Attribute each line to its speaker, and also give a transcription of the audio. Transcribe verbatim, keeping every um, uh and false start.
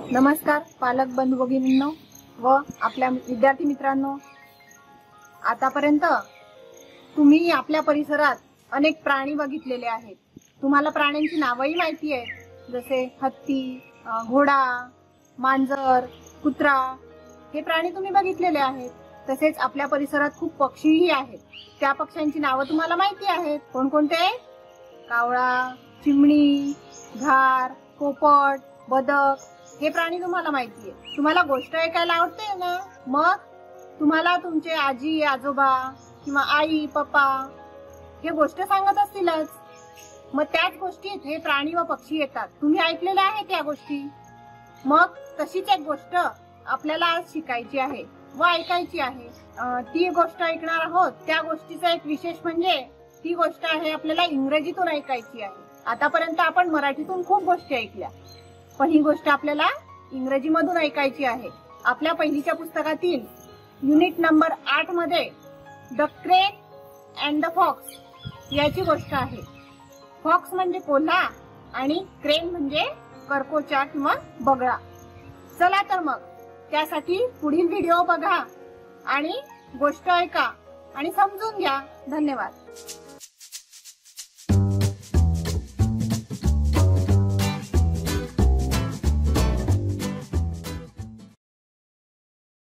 Speaker 1: नमस्कार पालक बंधू भगिनींनो व आपल्या विद्यार्थी मित्रांनो, आतापर्यंत तुम्ही आपल्या परिसरात अनेक प्राणी बघितलेले आहेत। तुम्हाला प्राण्यांची नावही माहिती आहेत, जसे हत्ती, घोडा, मांजर, कुत्रा हे प्राणी तुम्ही बघितलेले आहेत। तसेच आपल्या परिसरात खूप पक्षीही आहेत, त्या पक्ष्यांची नावे तुम्हाला माहिती आहेत। कोणकोणते? कावळा, चिमणी, घार, पोपट, बदक हे प्राणी तुम्हाला माहिती आहे। तुम्हाला गोष्ट ऐकायला आवडते ना? मग तुम्हाला तुमचे आजी आजोबा किंवा आई पप्पा हे गोष्ट सांगत असतीलच, मग त्याच गोष्टीत हे प्राणी व पक्षी येतात। तुम्ही ऐकलेल्या आहेत या गोष्टी। मग तशीच एक गोष्ट आपल्याला आज शिकायची आहे व ऐकायची आहे। ती गोष्ट ऐकणार आहोत। त्या गोष्टीचा एक विशेष म्हणजे ती गोष्ट आहे आपल्याला इंग्रजीतून ऐकायची आहे। आतापर्यंत आपण मराठीतून खूप गोष्टी ऐकल्या, पण ही गोष्ट आपल्याला इंग्रजी मधून ऐकायची आहे। आपल्या पहिलीच्या पुस्तकातील युनिट नंबर आठ मध्ये the crane and the fox याची गोष्ट आहे। फॉक्स म्हणजे कोल्हा आणि क्रेन म्हणजे करकोचा किंवा बगळा। चला तर मग त्यासाठी पुढील व्हिडिओ बघा आणि गोष्ट ऐका आणि समजून घ्या। धन्यवाद।